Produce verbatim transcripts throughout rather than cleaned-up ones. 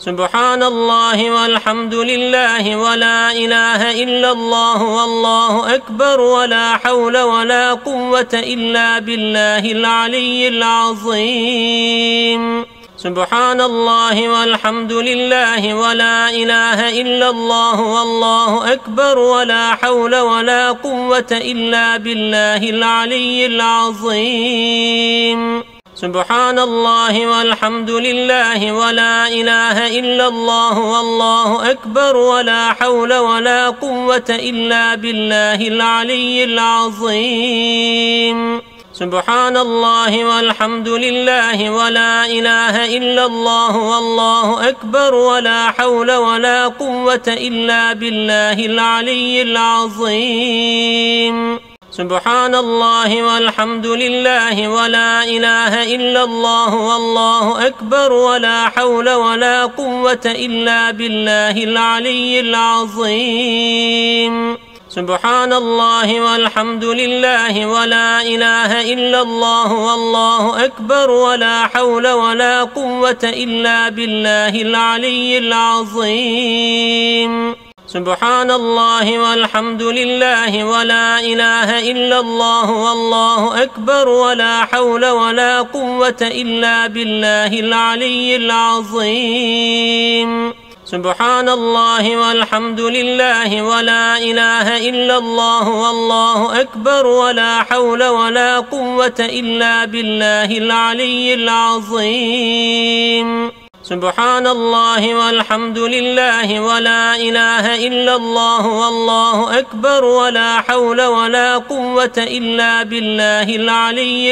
سبحان الله والحمد لله ولا إله إلا الله والله أكبر ولا حول ولا قوة إلا بالله العلي العظيم. سبحان الله والحمد لله ولا إله إلا الله والله أكبر ولا حول ولا قوة إلا بالله العلي العظيم. سبحان الله والحمد لله ولا إله إلا الله والله أكبر ولا حول ولا قوة إلا بالله العلي العظيم. سبحان الله والحمد لله ولا إله إلا الله والله أكبر ولا حول ولا قوة إلا بالله العلي العظيم. سبحان الله والحمد لله ولا إله إلا الله والله أكبر ولا حول ولا قوة إلا بالله العلي العظيم. سبحان الله والحمد لله ولا إله إلا الله والله أكبر ولا حول ولا قوة إلا بالله العلي العظيم. سبحان الله والحمد لله ولا إله إلا الله والله أكبر ولا حول ولا قوة إلا بالله العلي العظيم. سبحان الله والحمد لله ولا إله إلا الله والله أكبر ولا حول ولا قوة إلا بالله العلي العظيم. سبحان الله والحمد لله ولا إله إلا الله والله أكبر ولا حول ولا قوة إلا بالله العلي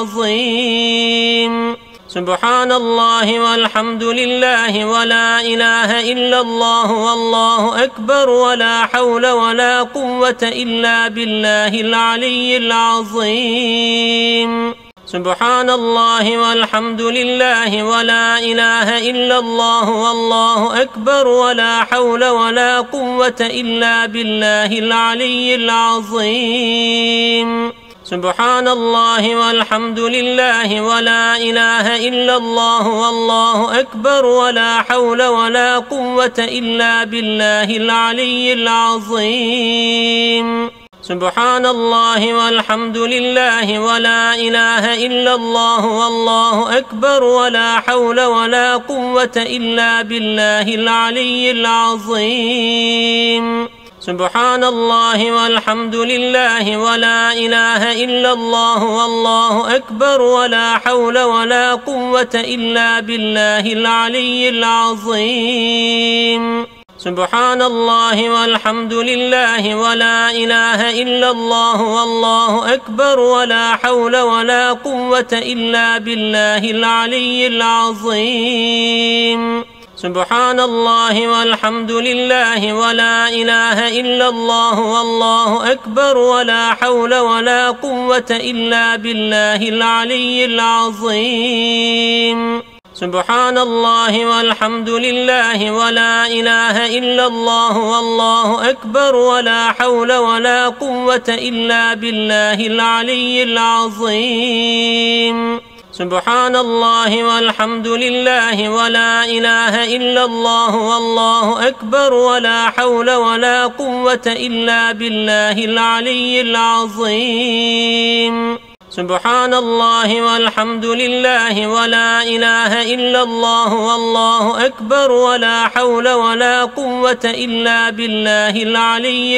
العظيم. سبحان الله والحمد لله ولا إله إلا الله والله أكبر ولا حول ولا قوة إلا بالله العلي العظيم. سبحان الله والحمد لله ولا إله إلا الله والله أكبر ولا حول ولا قوة إلا بالله العلي العظيم. سبحان الله والحمد لله ولا إله إلا الله والله أكبر ولا حول ولا قوة إلا بالله العلي العظيم. سبحان الله والحمد لله ولا إله إلا الله والله أكبر ولا حول ولا قوة إلا بالله العلي العظيم. سبحان الله والحمد لله ولا إله إلا الله والله أكبر ولا حول ولا قوة إلا بالله العلي العظيم. سبحان الله والحمد لله ولا إله إلا الله والله أكبر ولا حول ولا قوة إلا بالله العلي العظيم. سبحان الله والحمد لله ولا إله إلا الله والله أكبر ولا حول ولا قوة إلا بالله العلي العظيم. سبحان الله والحمد لله ولا إله إلا الله والله أكبر ولا حول ولا قوة إلا بالله العلي العظيم. سبحان الله والحمد لله ولا إله إلا الله والله أكبر ولا حول ولا قوة إلا بالله العلي العظيم. سبحان الله والحمد لله ولا إله إلا الله والله أكبر ولا حول ولا قوة إلا بالله العلي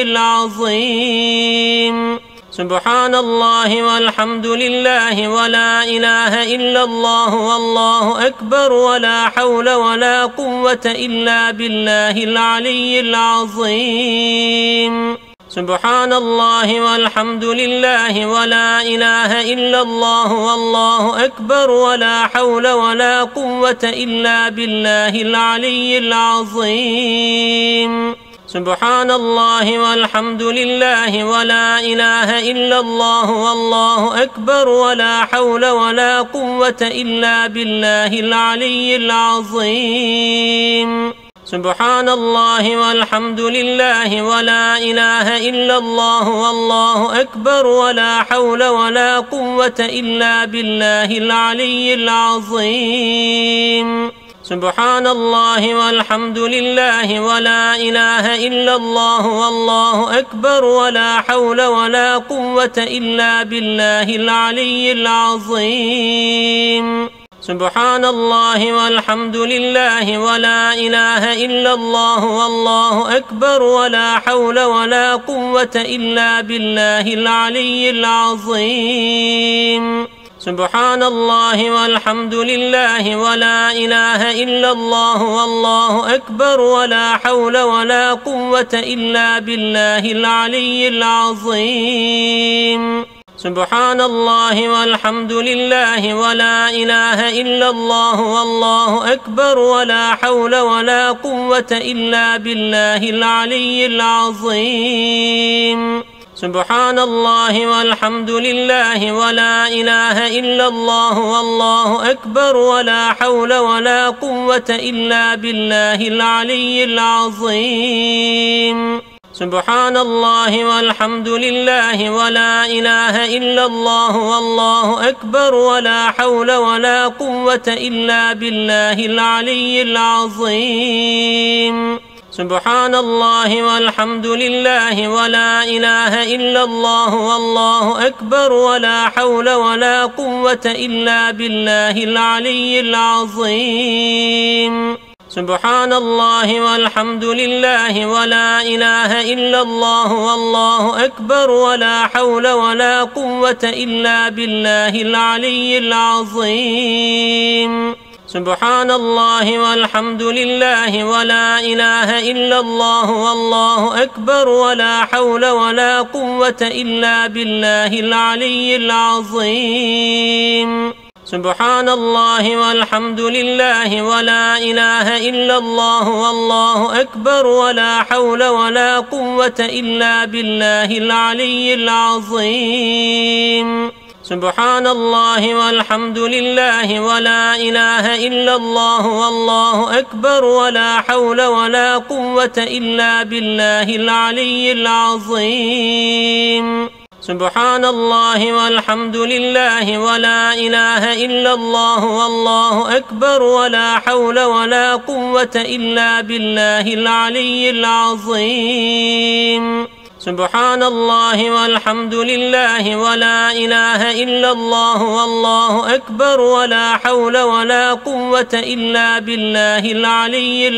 العظيم. سبحان الله والحمد لله ولا إله إلا الله والله أكبر ولا حول ولا قوة إلا بالله العلي العظيم. سبحان الله والحمد لله ولا إله إلا الله والله أكبر ولا حول ولا قوة إلا بالله العلي العظيم. سبحان الله والحمد لله ولا إله إلا الله والله أكبر ولا حول ولا قوة إلا بالله العلي العظيم. سبحان الله والحمد لله ولا إله إلا الله والله أكبر ولا حول ولا قوة إلا بالله العلي العظيم. سبحان الله والحمد لله ولا إله إلا الله والله أكبر ولا حول ولا قوة إلا بالله العلي العظيم سبحان الله والحمد لله ولا إله إلا الله والله أكبر ولا حول ولا قوة إلا بالله العلي العظيم سبحان الله والحمد لله ولا إله إلا الله والله أكبر ولا حول ولا قوة إلا بالله العلي العظيم سبحان الله والحمد لله ولا إله إلا الله والله أكبر ولا حول ولا قوة إلا بالله العلي العظيم سبحان الله والحمد لله ولا إله إلا الله والله أكبر ولا حول ولا قوة إلا بالله العلي العظيم سبحان الله والحمد لله ولا إله إلا الله والله أكبر ولا حول ولا قوة إلا بالله العلي العظيم سبحان الله والحمد لله ولا إله إلا الله والله أكبر ولا حول ولا قوة إلا بالله العلي العظيم سبحان الله والحمد لله ولا إله إلا الله والله أكبر ولا حول ولا قوة إلا بالله العلي العظيم سبحان الله والحمد لله ولا إله إلا الله والله أكبر ولا حول ولا قوة إلا بالله العلي العظيم سبحان الله والحمد لله ولا إله إلا الله والله أكبر ولا حول ولا قوة إلا بالله العلي العظيم سبحان الله والحمد لله ولا إله إلا الله والله أكبر ولا حول ولا قوة إلا بالله العلي العظيم سبحان الله والحمد لله ولا إله إلا الله والله أكبر ولا حول ولا قوة إلا بالله العلي العظيم سبحان الله والحمد لله ولا إله إلا الله والله أكبر ولا حول ولا قوة إلا بالله العلي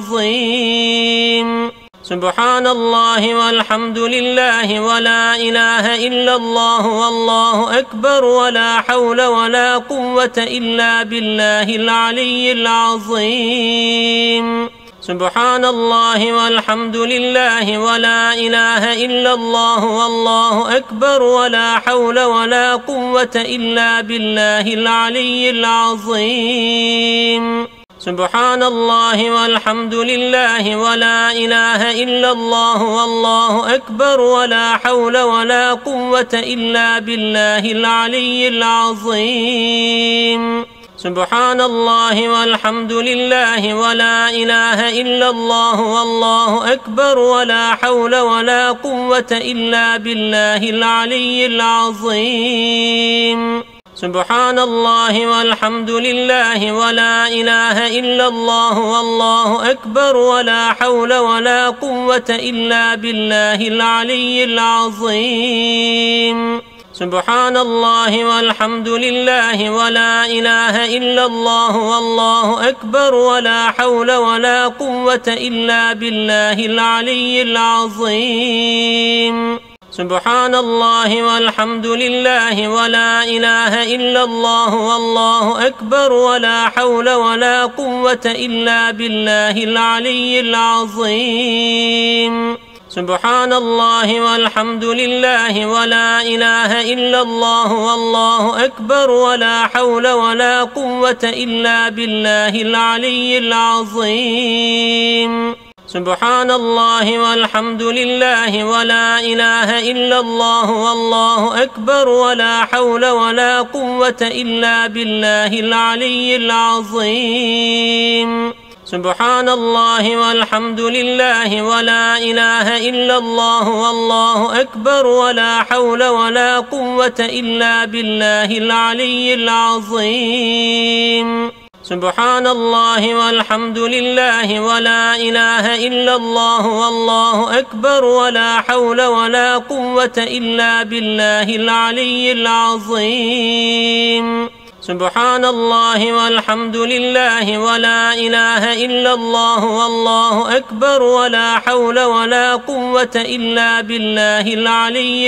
العظيم سبحان الله والحمد لله ولا إله إلا الله والله أكبر ولا حول ولا قوة إلا بالله العلي العظيم سبحان الله والحمد لله ولا إله إلا الله والله أكبر ولا حول ولا قوة إلا بالله العلي العظيم سبحان الله والحمد لله ولا إله إلا الله والله أكبر ولا حول ولا قوة إلا بالله العلي العظيم سبحان الله والحمد لله ولا إله إلا الله والله أكبر ولا حول ولا قوة إلا بالله العلي العظيم سبحان الله والحمد لله ولا إله إلا الله والله أكبر ولا حول ولا قوة إلا بالله العلي العظيم سبحان الله والحمد لله ولا إله إلا الله والله أكبر ولا حول ولا قوة إلا بالله العلي العظيم سبحان الله والحمد لله ولا إله إلا الله والله أكبر ولا حول ولا قوة إلا بالله العلي العظيم سبحان الله والحمد لله ولا إله إلا الله والله أكبر ولا حول ولا قوة إلا بالله العلي العظيم سبحان الله والحمد لله ولا إله إلا الله والله أكبر ولا حول ولا قوة إلا بالله العلي العظيم سبحان الله والحمد لله ولا إله إلا الله والله أكبر ولا حول ولا قوة إلا بالله العلي العظيم سبحان الله والحمد لله ولا إله إلا الله والله أكبر ولا حول ولا قوة إلا بالله العلي العظيم سبحان الله والحمد لله ولا إله إلا الله والله أكبر ولا حول ولا قوة إلا بالله العلي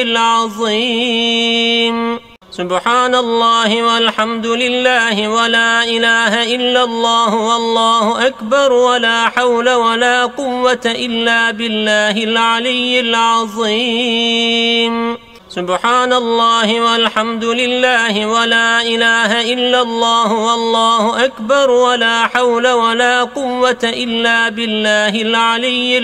العظيم سبحان الله والحمد لله ولا إله إلا الله والله أكبر ولا حول ولا قوة إلا بالله العلي العظيم سبحان الله والحمد لله ولا إله إلا الله والله أكبر ولا حول ولا قوة إلا بالله العلي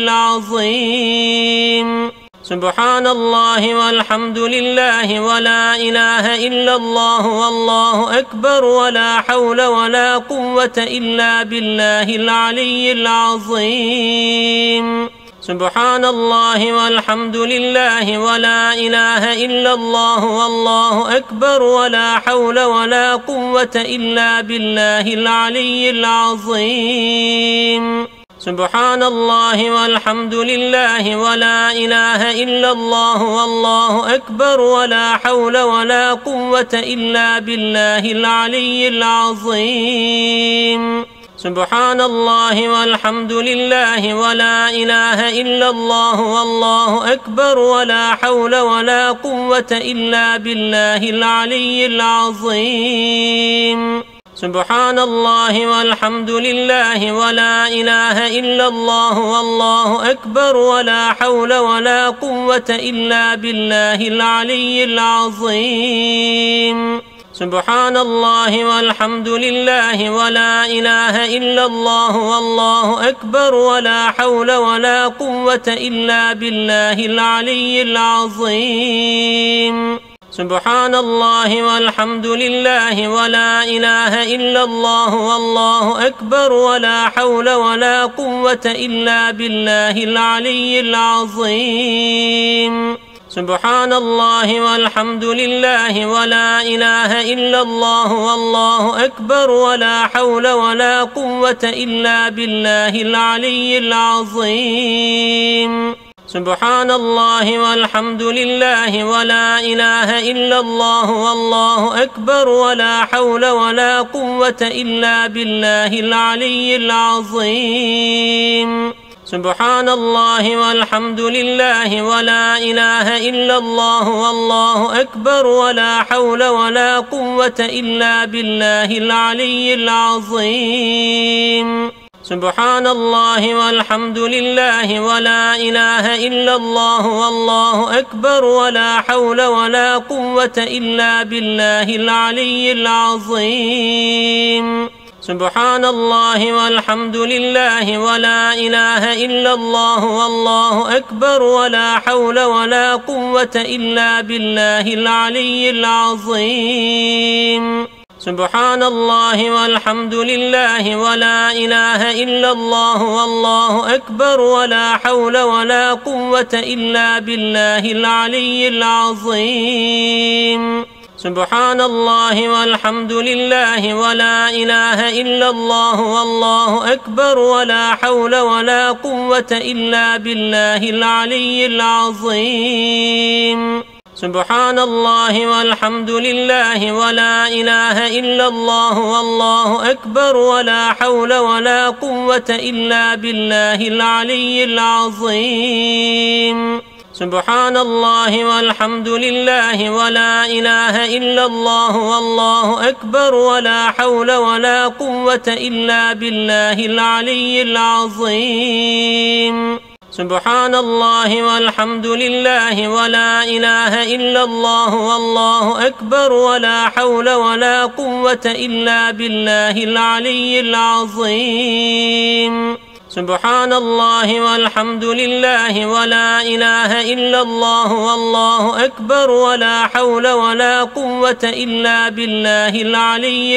العظيم سبحان الله والحمد لله ولا إله إلا الله والله أكبر ولا حول ولا قوة إلا بالله العلي العظيم سبحان الله والحمد لله ولا إله إلا الله والله أكبر ولا حول ولا قوة إلا بالله العلي العظيم سبحان الله والحمد لله ولا إله إلا الله والله أكبر ولا حول ولا قوة إلا بالله العلي العظيم سبحان الله والحمد لله ولا إله إلا الله والله أكبر ولا حول ولا قوة إلا بالله العلي العظيم سبحان الله والحمد لله ولا إله إلا الله والله أكبر ولا حول ولا قوة إلا بالله العلي العظيم سبحان الله والحمد لله ولا إله إلا الله والله أكبر ولا حول ولا قوة إلا بالله العلي العظيم سبحان الله والحمد لله ولا إله إلا الله والله أكبر ولا حول ولا قوة إلا بالله العلي العظيم سبحان الله والحمد لله ولا إله إلا الله والله أكبر ولا حول ولا قوة إلا بالله العلي العظيم سبحان الله والحمد لله ولا إله إلا الله والله أكبر ولا حول ولا قوة إلا بالله العلي العظيم سبحان الله والحمد لله ولا إله إلا الله والله أكبر ولا حول ولا قوة إلا بالله العلي العظيم سبحان الله والحمد لله ولا إله إلا الله والله أكبر ولا حول ولا قوة إلا بالله العلي العظيم سبحان الله والحمد لله ولا إله إلا الله والله أكبر ولا حول ولا قوة إلا بالله العلي العظيم سبحان الله والحمد لله ولا إله إلا الله والله أكبر ولا حول ولا قوة إلا بالله العلي العظيم سبحان الله والحمد لله ولا إله إلا الله والله أكبر ولا حول ولا قوة إلا بالله العلي العظيم سبحان الله والحمد لله ولا إله إلا الله والله أكبر ولا حول ولا قوة إلا بالله العلي العظيم سبحان الله والحمد لله ولا إله إلا الله والله أكبر ولا حول ولا قوة إلا بالله العلي العظيم سبحان الله والحمد لله ولا إله إلا الله والله أكبر ولا حول ولا قوة إلا بالله العلي العظيم سبحان الله والحمد لله ولا إله إلا الله والله أكبر ولا حول ولا قوة إلا بالله العلي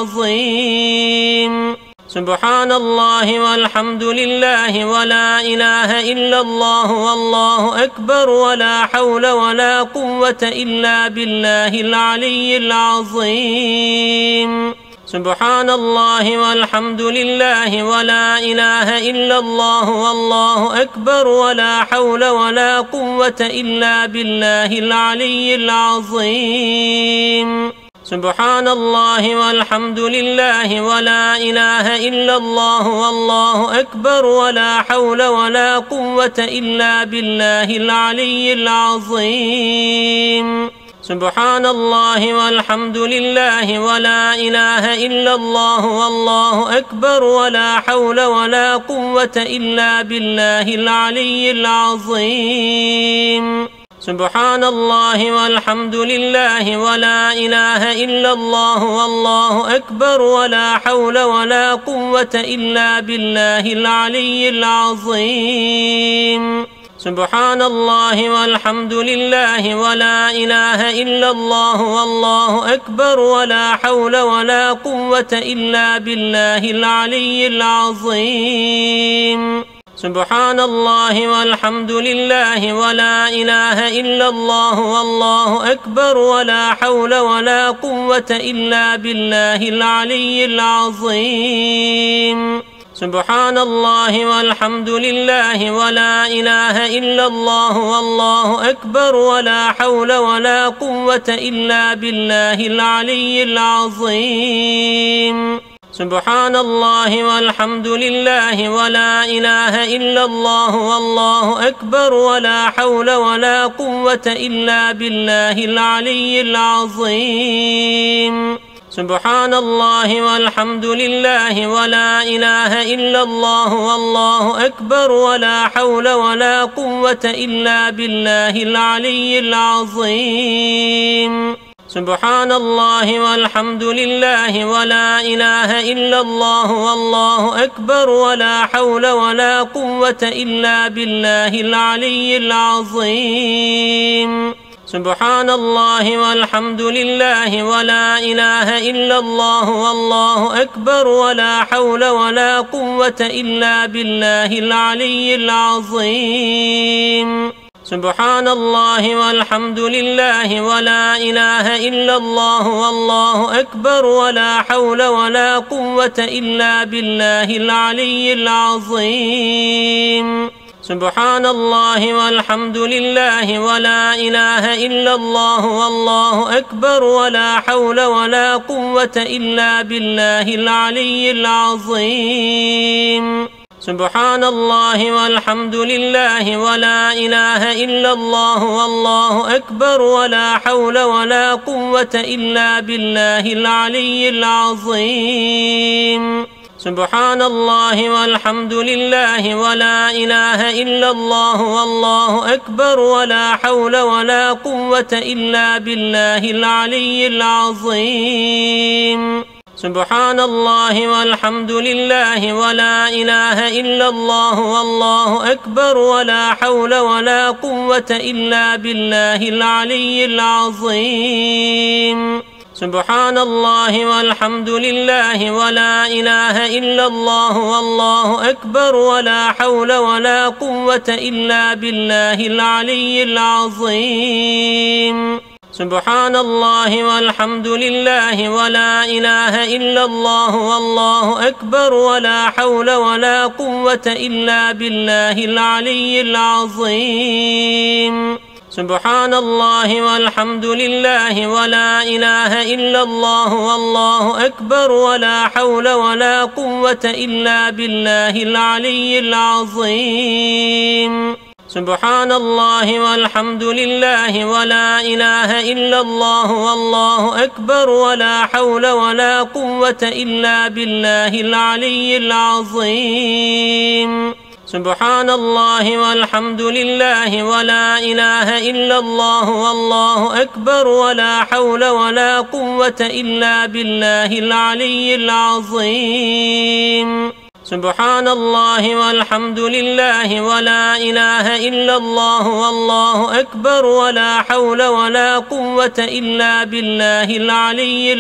العظيم سبحان الله والحمد لله ولا إله إلا الله والله أكبر ولا حول ولا قوة إلا بالله العلي العظيم سبحان الله والحمد لله ولا إله إلا الله والله أكبر ولا حول ولا قوة إلا بالله العلي العظيم سبحان الله والحمد لله ولا إله إلا الله والله أكبر ولا حول ولا قوة إلا بالله العلي العظيم سبحان الله والحمد لله ولا إله إلا الله والله أكبر ولا حول ولا قوة إلا بالله العلي العظيم سبحان الله والحمد لله ولا إله إلا الله والله أكبر ولا حول ولا قوة إلا بالله العلي العظيم سبحان الله والحمد لله ولا إله إلا الله والله أكبر ولا حول ولا قوة إلا بالله العلي العظيم سبحان الله والحمد لله ولا إله إلا الله والله أكبر ولا حول ولا قوة إلا بالله العلي العظيم سبحان الله والحمد لله ولا إله إلا الله والله أكبر ولا حول ولا قوة إلا بالله العلي العظيم سبحان الله والحمد لله ولا إله إلا الله والله أكبر ولا حول ولا قوة إلا بالله العلي العظيم سبحان الله والحمد لله ولا إله إلا الله والله أكبر ولا حول ولا قوة إلا بالله العلي العظيم سبحان الله والحمد لله ولا إله إلا الله والله أكبر ولا حول ولا قوة إلا بالله العلي العظيم سبحان الله والحمد لله ولا إله إلا الله والله أكبر ولا حول ولا قوة إلا بالله العلي العظيم سبحان الله والحمد لله ولا إله إلا الله والله أكبر ولا حول ولا قوة إلا بالله العلي العظيم سبحان الله والحمد لله ولا إله إلا الله والله أكبر ولا حول ولا قوة إلا بالله العلي العظيم سبحان الله والحمد لله ولا إله إلا الله والله أكبر ولا حول ولا قوة إلا بالله العلي العظيم سبحان الله والحمد لله ولا إله إلا الله والله أكبر ولا حول ولا قوة إلا بالله العلي العظيم سبحان الله والحمد لله ولا إله إلا الله والله أكبر ولا حول ولا قوة إلا بالله العلي العظيم سبحان الله والحمد لله ولا إله إلا الله والله أكبر ولا حول ولا قوة إلا بالله العلي العظيم سبحان الله والحمد لله ولا إله إلا الله والله أكبر ولا حول ولا قوة إلا بالله العلي العظيم سبحان الله والحمد لله ولا إله إلا الله والله أكبر ولا حول ولا قوة إلا بالله العلي العظيم سبحان الله والحمد لله ولا إله إلا الله والله أكبر ولا حول ولا قوة إلا بالله العلي العظيم سبحان الله والحمد لله ولا إله إلا الله والله أكبر ولا حول ولا قوة إلا بالله العلي العظيم سبحان الله والحمد لله ولا إله إلا الله والله أكبر ولا حول ولا قوة إلا بالله العلي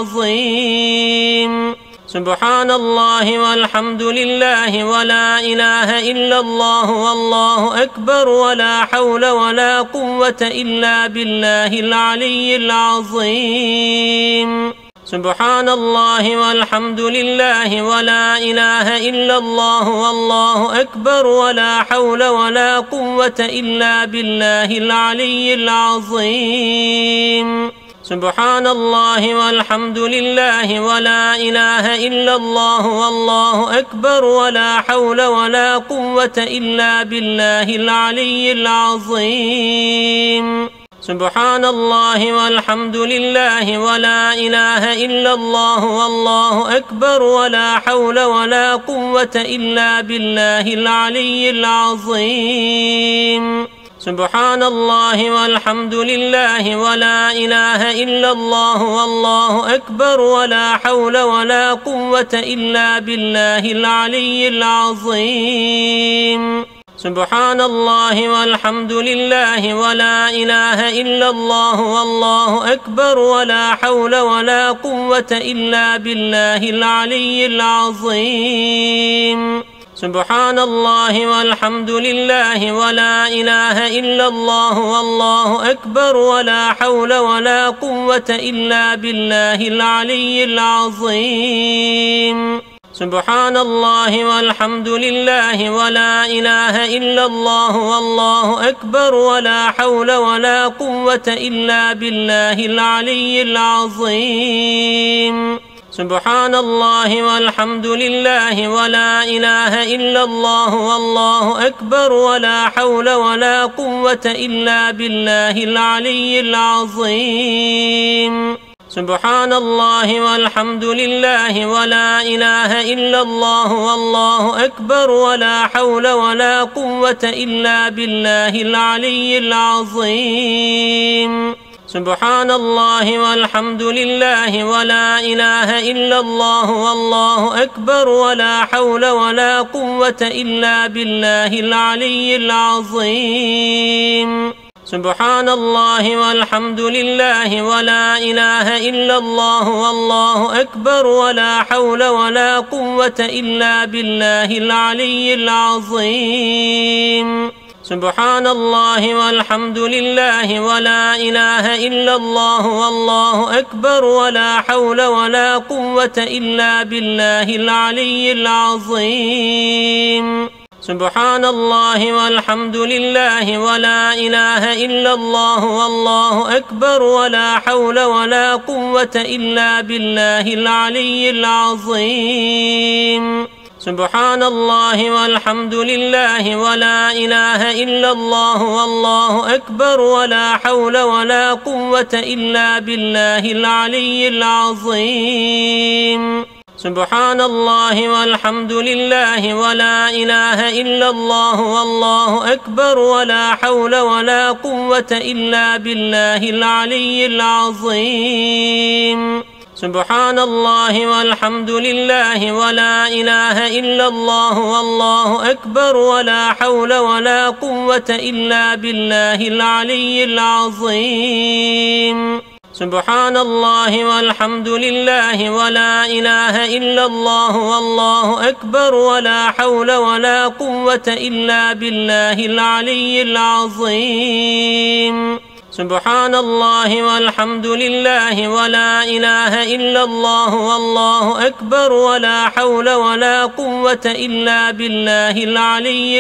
العظيم سبحان الله والحمد لله ولا إله إلا الله والله أكبر ولا حول ولا قوة إلا بالله العلي العظيم سبحان الله والحمد لله ولا إله إلا الله والله أكبر ولا حول ولا قوة إلا بالله العلي العظيم سبحان الله والحمد لله ولا إله إلا الله والله أكبر ولا حول ولا قوة إلا بالله العلي العظيم سبحان الله والحمد لله ولا إله إلا الله والله أكبر ولا حول ولا قوة إلا بالله العلي العظيم سبحان الله والحمد لله ولا إله إلا الله والله أكبر ولا حول ولا قوة إلا بالله العلي العظيم سبحان الله والحمد لله ولا إله إلا الله والله أكبر ولا حول ولا قوة إلا بالله العلي العظيم سبحان الله والحمد لله ولا إله إلا الله والله أكبر ولا حول ولا قوة إلا بالله العلي العظيم سبحان الله والحمد لله ولا إله إلا الله والله أكبر ولا حول ولا قوة إلا بالله العلي العظيم سبحان الله والحمد لله ولا إله إلا الله والله أكبر ولا حول ولا قوة إلا بالله العلي العظيم سبحان الله والحمد لله ولا إله إلا الله والله أكبر ولا حول ولا قوة إلا بالله العلي العظيم سبحان الله والحمد لله ولا إله إلا الله والله أكبر ولا حول ولا قوة إلا بالله العلي العظيم سبحان الله والحمد لله ولا إله إلا الله والله أكبر ولا حول ولا قوة إلا بالله العلي العظيم سبحان الله والحمد لله ولا إله إلا الله والله أكبر ولا حول ولا قوة إلا بالله العلي العظيم سبحان الله والحمد لله ولا إله إلا الله والله أكبر ولا حول ولا قوة إلا بالله العلي العظيم سبحان الله والحمد لله ولا إله إلا الله والله أكبر ولا حول ولا قوة إلا بالله العلي العظيم سبحان الله والحمد لله ولا إله إلا الله والله أكبر ولا حول ولا قوة إلا بالله العلي العظيم سبحان الله والحمد لله ولا إله إلا الله والله أكبر ولا حول ولا قوة إلا بالله العلي العظيم سبحان الله والحمد لله ولا إله إلا الله والله أكبر ولا حول ولا قوة إلا بالله العلي العظيم سبحان الله والحمد لله ولا إله إلا الله والله أكبر ولا حول ولا قوة إلا بالله العلي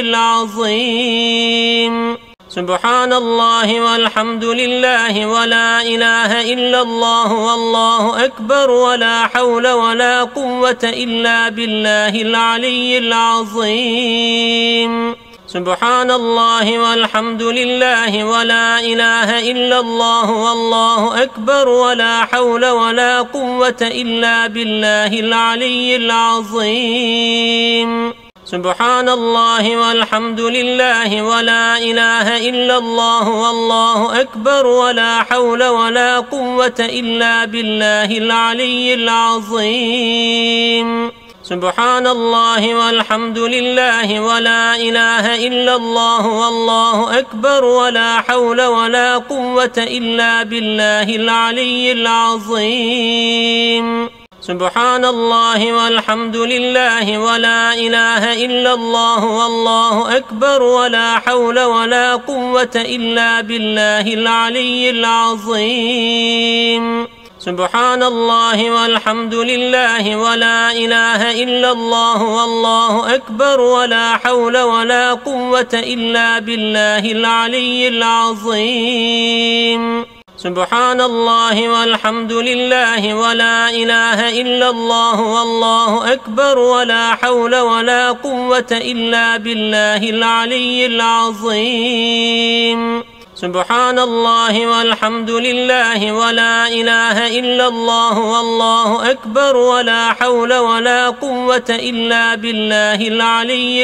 العظيم سبحان الله والحمد لله ولا إله إلا الله والله أكبر ولا حول ولا قوة إلا بالله العلي العظيم سبحان الله والحمد لله ولا إله إلا الله والله أكبر ولا حول ولا قوة إلا بالله العلي العظيم سبحان الله والحمد لله ولا إله إلا الله والله أكبر ولا حول ولا قوة إلا بالله العلي العظيم سبحان الله والحمد لله ولا إله إلا الله والله أكبر ولا حول ولا قوة إلا بالله العلي العظيم سبحان الله والحمد لله ولا إله إلا الله والله أكبر ولا حول ولا قوة إلا بالله العلي العظيم سبحان الله والحمد لله ولا إله إلا الله والله أكبر ولا حول ولا قوة إلا بالله العلي العظيم سبحان الله والحمد لله ولا إله إلا الله والله أكبر ولا حول ولا قوة إلا بالله العلي العظيم سبحان الله والحمد لله ولا إله إلا الله والله أكبر ولا حول ولا قوة إلا بالله العلي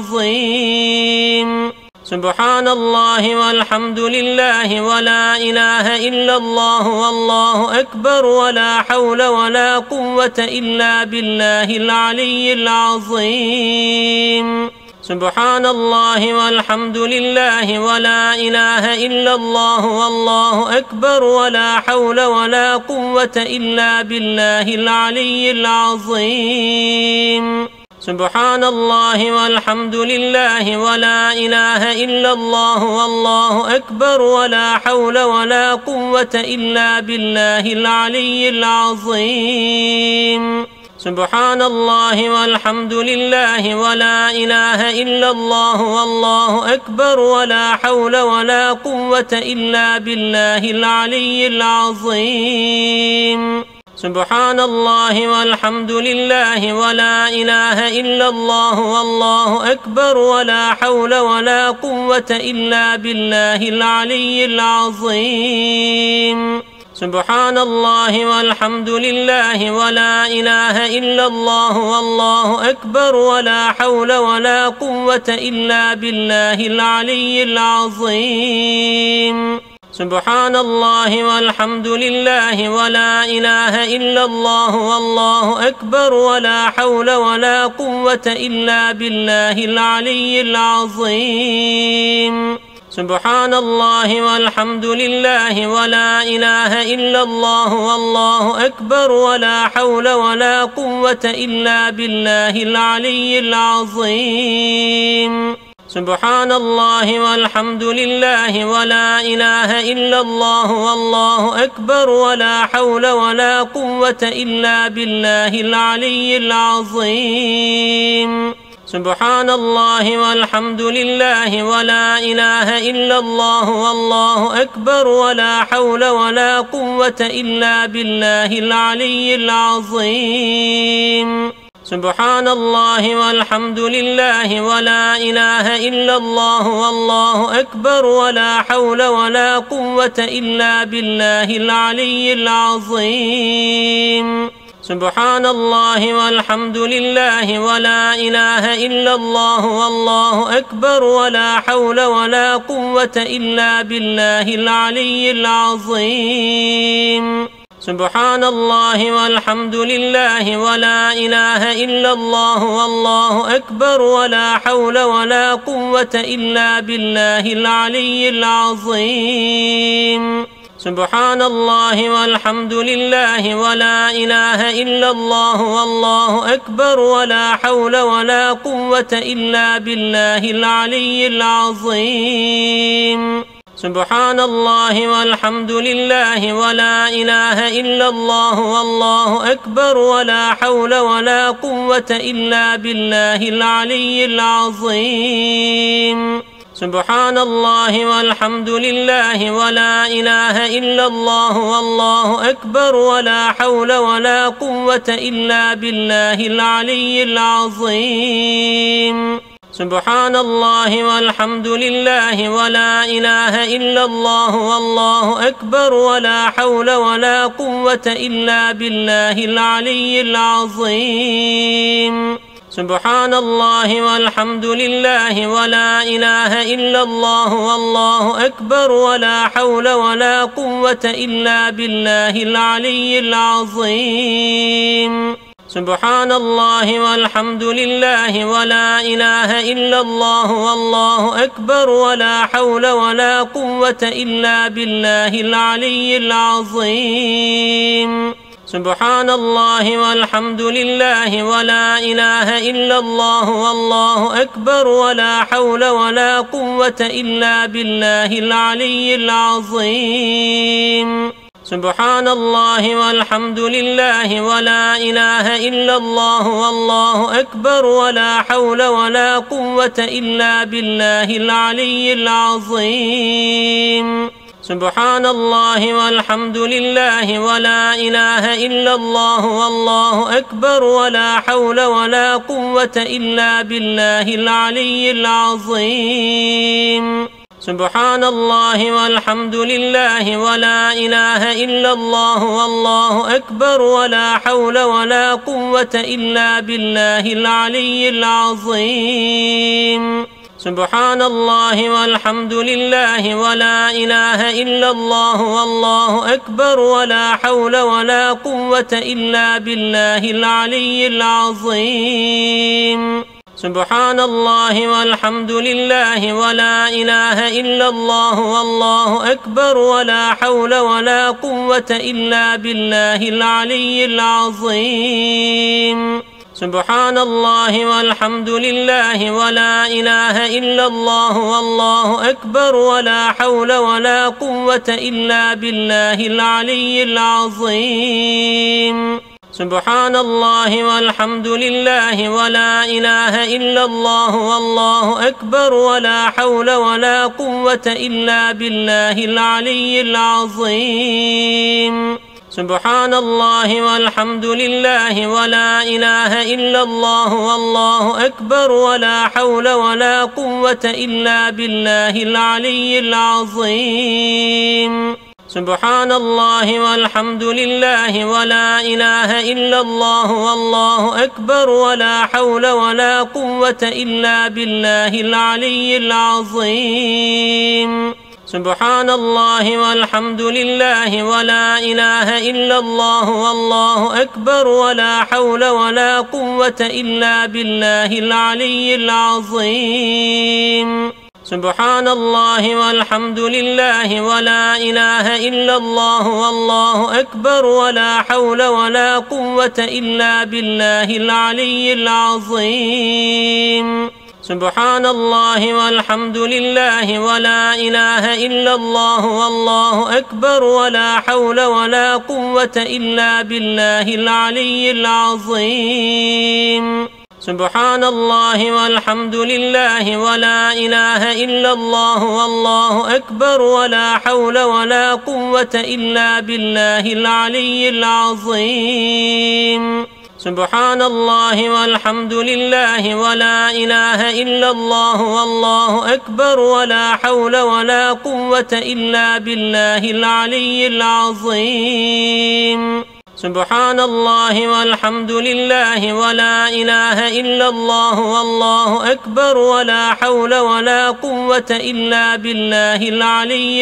العظيم سبحان الله والحمد لله ولا إله إلا الله والله أكبر ولا حول ولا قوة إلا بالله العلي العظيم سبحان الله والحمد لله ولا إله إلا الله والله أكبر ولا حول ولا قوة إلا بالله العلي العظيم سبحان الله والحمد لله ولا إله إلا الله والله أكبر ولا حول ولا قوة إلا بالله العلي العظيم سبحان الله والحمد لله ولا إله إلا الله والله أكبر ولا حول ولا قوة إلا بالله العلي العظيم سبحان الله والحمد لله ولا إله إلا الله والله أكبر ولا حول ولا قوة إلا بالله العلي العظيم سبحان الله والحمد لله ولا إله إلا الله والله أكبر ولا حول ولا قوة إلا بالله العلي العظيم سبحان الله والحمد لله ولا إله إلا الله والله أكبر ولا حول ولا قوة إلا بالله العلي العظيم سبحان الله والحمد لله ولا إله إلا الله والله أكبر ولا حول ولا قوة إلا بالله العلي العظيم سبحان الله والحمد لله ولا إله إلا الله والله أكبر ولا حول ولا قوة إلا بالله العلي العظيم سبحان الله والحمد لله ولا إله إلا الله والله أكبر ولا حول ولا قوة إلا بالله العلي العظيم سبحان الله والحمد لله ولا إله إلا الله والله أكبر ولا حول ولا قوة إلا بالله العلي العظيم سبحان الله والحمد لله ولا إله إلا الله والله أكبر ولا حول ولا قوة إلا بالله العلي العظيم سبحان الله والحمد لله ولا إله إلا الله والله أكبر ولا حول ولا قوة إلا بالله العلي العظيم سبحان الله والحمد لله ولا إله إلا الله والله أكبر ولا حول ولا قوة إلا بالله العلي العظيم سبحان الله والحمد لله ولا إله إلا الله والله أكبر ولا حول ولا قوة إلا بالله العلي العظيم سبحان الله والحمد لله ولا إله إلا الله والله أكبر ولا حول ولا قوة إلا بالله العلي العظيم سبحان الله والحمد لله ولا إله إلا الله والله أكبر ولا حول ولا قوة إلا بالله العلي العظيم سبحان الله والحمد لله ولا إله إلا الله والله أكبر ولا حول ولا قوة إلا بالله العلي العظيم سبحان الله والحمد لله ولا إله إلا الله والله أكبر ولا حول ولا قوة إلا بالله العلي العظيم سبحان الله والحمد لله ولا إله إلا الله والله أكبر ولا حول ولا قوة إلا بالله العلي العظيم سبحان الله والحمد لله ولا إله إلا الله والله أكبر ولا حول ولا قوة إلا بالله العلي العظيم سبحان الله والحمد لله ولا إله إلا الله والله أكبر ولا حول ولا قوة إلا بالله العلي العظيم سبحان الله والحمد لله ولا إله إلا الله والله أكبر ولا حول ولا قوة إلا بالله العلي العظيم سبحان الله والحمد لله ولا إله إلا الله والله أكبر ولا حول ولا قوة إلا بالله العلي العظيم سبحان الله والحمد لله ولا إله إلا الله والله أكبر ولا حول ولا قوة إلا بالله العلي العظيم سبحان الله والحمد لله ولا إله إلا الله والله أكبر ولا حول ولا قوة إلا بالله العلي العظيم سبحان الله والحمد لله ولا إله إلا الله والله أكبر ولا حول ولا قوة إلا بالله العلي العظيم سبحان الله والحمد لله ولا إله إلا الله والله أكبر ولا حول ولا قوة إلا بالله العلي العظيم سبحان الله والحمد لله ولا إله إلا الله والله أكبر ولا حول ولا قوة إلا بالله العلي العظيم سبحان الله والحمد لله ولا إله إلا الله والله أكبر ولا حول ولا قوة إلا بالله العلي العظيم سبحان الله والحمد لله ولا إله إلا الله والله أكبر ولا حول ولا قوة إلا بالله العلي العظيم سبحان الله والحمد لله ولا إله إلا الله والله أكبر ولا حول ولا قوة إلا بالله العلي العظيم سبحان الله والحمد لله ولا إله إلا الله والله أكبر ولا حول ولا قوة إلا بالله العلي العظيم سبحان الله والحمد لله ولا إله إلا الله والله أكبر ولا حول ولا قوة إلا بالله العلي العظيم سبحان الله والحمد لله ولا إله إلا الله والله أكبر ولا حول ولا قوة إلا بالله العلي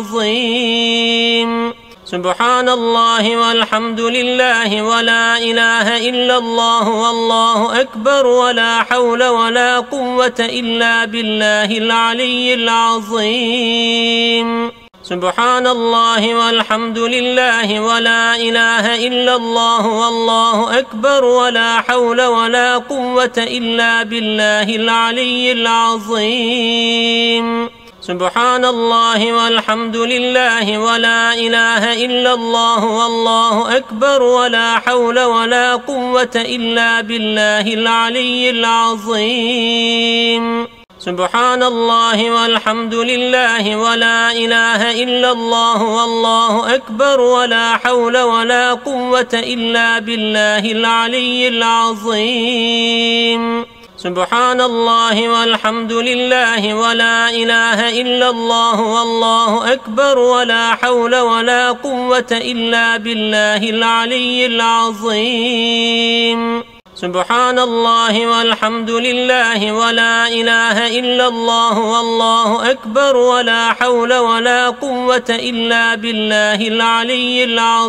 العظيم سبحان الله والحمد لله ولا إله إلا الله والله أكبر ولا حول ولا قوة إلا بالله العلي العظيم سبحان الله والحمد لله ولا إله إلا الله والله أكبر ولا حول ولا قوة إلا بالله العلي العظيم سبحان الله والحمد لله ولا إله إلا الله والله أكبر ولا حول ولا قوة إلا بالله العلي العظيم سبحان الله والحمد لله ولا إله إلا الله والله أكبر ولا حول ولا قوة إلا بالله العلي العظيم سبحان الله والحمد لله ولا إله إلا الله والله أكبر ولا حول ولا قوة إلا بالله العلي العظيم سبحان الله والحمد لله ولا إله إلا الله والله أكبر ولا حول ولا قوة إلا بالله العلي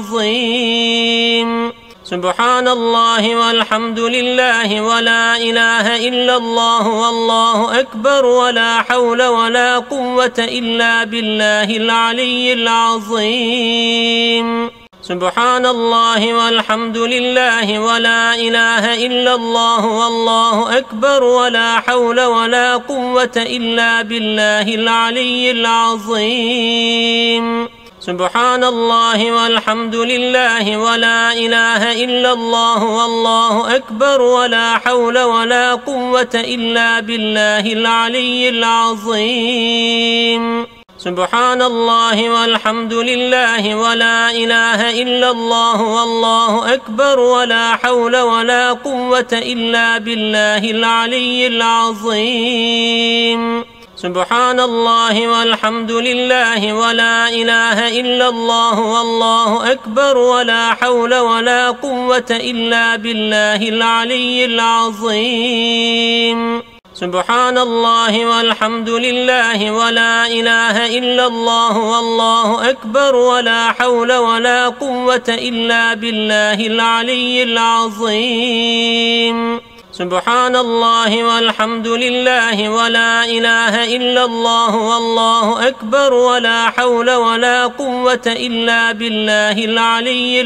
العظيم سبحان الله والحمد لله ولا إله إلا الله والله أكبر ولا حول ولا قوة إلا بالله العلي العظيم سبحان الله والحمد لله ولا إله إلا الله والله أكبر ولا حول ولا قوة إلا بالله العلي العظيم سبحان الله والحمد لله ولا إله إلا الله والله أكبر ولا حول ولا قوة إلا بالله العلي العظيم سبحان الله والحمد لله ولا إله إلا الله والله أكبر ولا حول ولا قوة إلا بالله العلي العظيم سبحان الله والحمد لله ولا إله إلا الله والله أكبر ولا حول ولا قوة إلا بالله العلي العظيم سبحان الله والحمد لله ولا إله إلا الله والله أكبر ولا حول ولا قوة إلا بالله العلي العظيم سبحان الله والحمد لله ولا إله إلا الله والله أكبر ولا حول ولا قوة إلا بالله العلي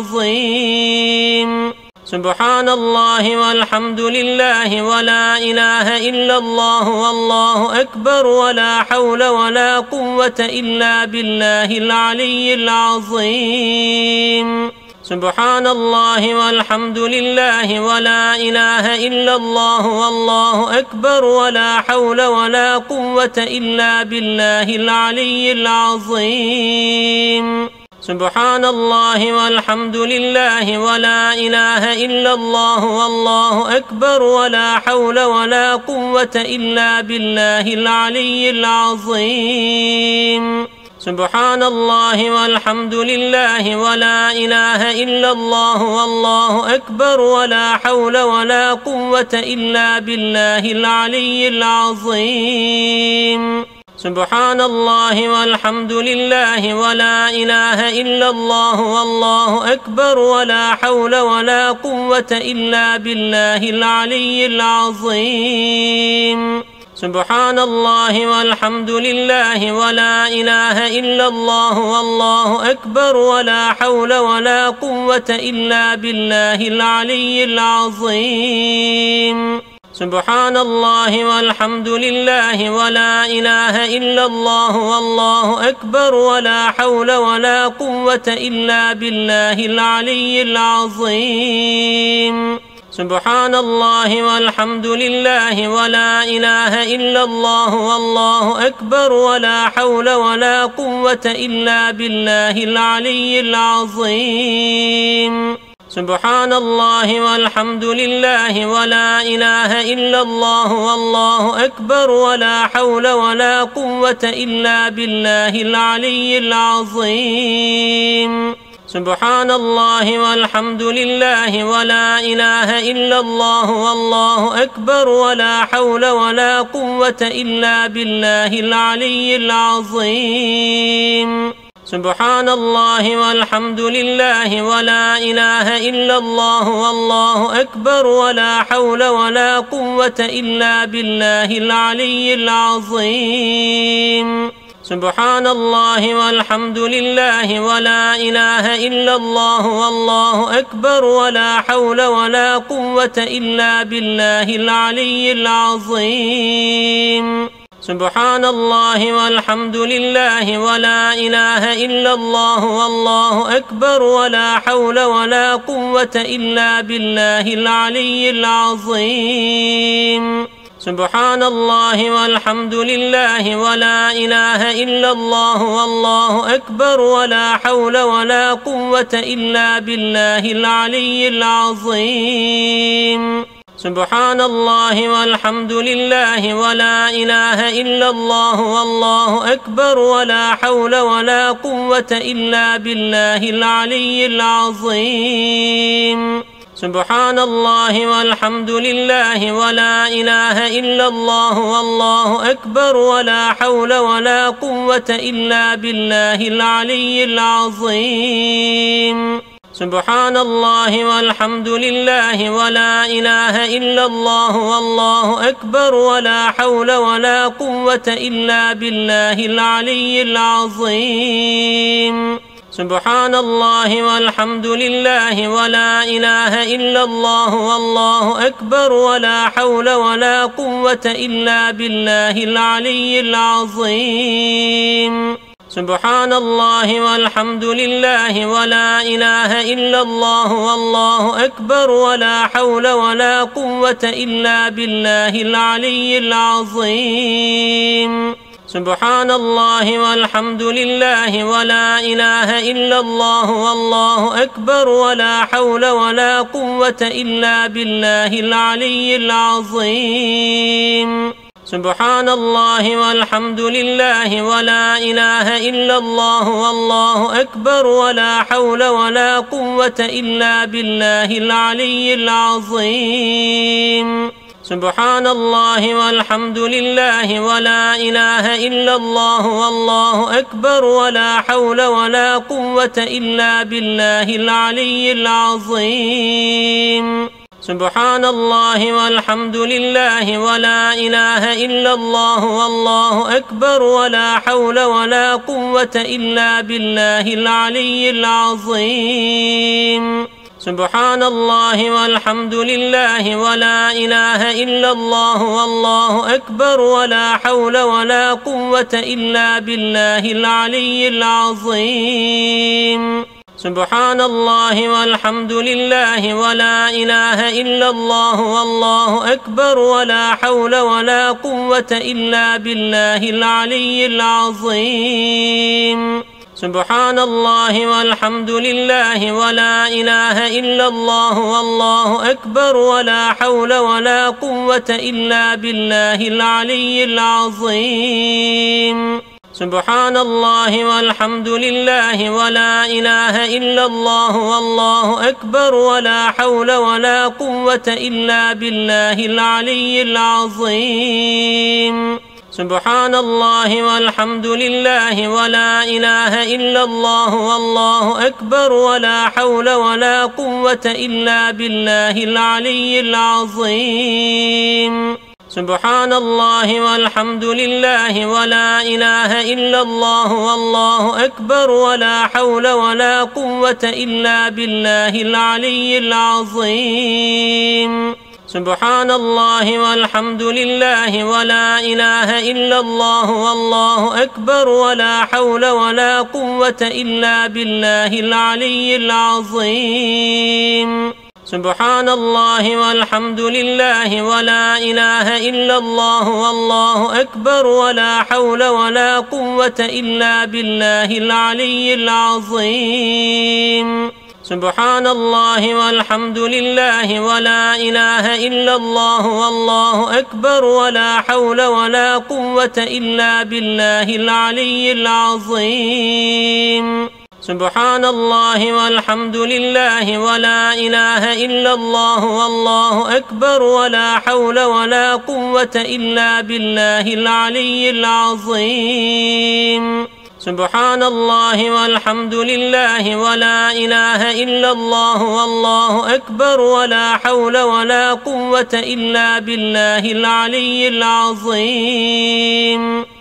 العظيم سبحان الله والحمد لله ولا إله إلا الله والله أكبر ولا حول ولا قوة إلا بالله العلي العظيم سبحان الله والحمد لله ولا إله إلا الله والله أكبر ولا حول ولا قوة إلا بالله العلي العظيم سبحان الله والحمد لله ولا إله إلا الله والله أكبر ولا حول ولا قوة إلا بالله العلي العظيم سبحان الله والحمد لله ولا إله إلا الله والله أكبر ولا حول ولا قوة إلا بالله العلي العظيم سبحان الله والحمد لله ولا إله إلا الله والله أكبر ولا حول ولا قوة إلا بالله العلي العظيم سبحان الله والحمد لله ولا إله إلا الله والله أكبر ولا حول ولا قوة إلا بالله العلي العظيم سبحان الله والحمد لله ولا إله إلا الله والله أكبر ولا حول ولا قوة إلا بالله العلي العظيم سبحان الله والحمد لله ولا إله إلا الله والله أكبر ولا حول ولا قوة إلا بالله العلي العظيم سبحان الله والحمد لله ولا إله إلا الله والله أكبر ولا حول ولا قوة إلا بالله العلي العظيم سبحان الله والحمد لله ولا إله إلا الله والله أكبر ولا حول ولا قوة إلا بالله العلي العظيم سبحان الله والحمد لله ولا إله إلا الله والله أكبر ولا حول ولا قوة إلا بالله العلي العظيم سبحان الله والحمد لله ولا إله إلا الله والله أكبر ولا حول ولا قوة إلا بالله العلي العظيم سبحان الله والحمد لله ولا إله إلا الله والله أكبر ولا حول ولا قوة إلا بالله العلي العظيم سبحان الله والحمد لله ولا إله إلا الله والله أكبر ولا حول ولا قوة إلا بالله العلي العظيم سبحان الله والحمد لله ولا إله إلا الله والله أكبر ولا حول ولا قوة إلا بالله العلي العظيم سبحان الله والحمد لله ولا إله إلا الله والله أكبر ولا حول ولا قوة إلا بالله العلي العظيم سبحان الله والحمد لله ولا إله إلا الله والله أكبر ولا حول ولا قوة إلا بالله العلي العظيم سبحان الله والحمد لله ولا إله إلا الله والله أكبر ولا حول ولا قوة إلا بالله العلي العظيم سبحان الله والحمد لله ولا إله إلا الله والله أكبر ولا حول ولا قوة إلا بالله العلي العظيم. سبحان الله والحمد لله ولا إله إلا الله والله أكبر ولا حول ولا قوة إلا بالله العلي العظيم. سبحان الله والحمد لله ولا إله إلا الله والله أكبر ولا حول ولا قوة إلا بالله العلي العظيم. سبحان الله والحمد لله ولا إله إلا الله والله أكبر ولا حول ولا قوة إلا بالله العلي العظيم. سبحان الله والحمد لله ولا إله إلا الله والله أكبر ولا حول ولا قوة إلا بالله العلي العظيم. سبحان الله والحمد لله ولا إله إلا الله والله أكبر ولا حول ولا قوة إلا بالله العلي العظيم. سبحان الله والحمد لله ولا إله إلا الله والله أكبر ولا حول ولا قوة إلا بالله العلي العظيم. سبحان الله والحمد لله ولا إله إلا الله والله أكبر ولا حول ولا قوة إلا بالله العلي العظيم. سبحان الله والحمد لله ولا إله إلا الله والله أكبر ولا حول ولا قوة إلا بالله العلي العظيم. سبحان الله والحمد لله ولا إله إلا الله والله أكبر ولا حول ولا قوة إلا بالله العلي العظيم. سبحان الله والحمد لله ولا إله إلا الله والله أكبر ولا حول ولا قوة إلا بالله العلي العظيم. سبحان الله والحمد لله ولا إله إلا الله والله أكبر ولا حول ولا قوة إلا بالله العلي العظيم. سبحان الله والحمد لله ولا إله إلا الله والله أكبر ولا حول ولا قوة إلا بالله العلي العظيم. سبحان الله والحمد لله ولا إله إلا الله والله أكبر ولا حول ولا قوة إلا بالله العلي العظيم. سبحان الله والحمد لله ولا إله إلا الله والله أكبر ولا حول ولا قوة إلا بالله العلي العظيم. سبحان الله والحمد لله ولا إله إلا الله والله أكبر ولا حول ولا قوة إلا بالله العلي العظيم.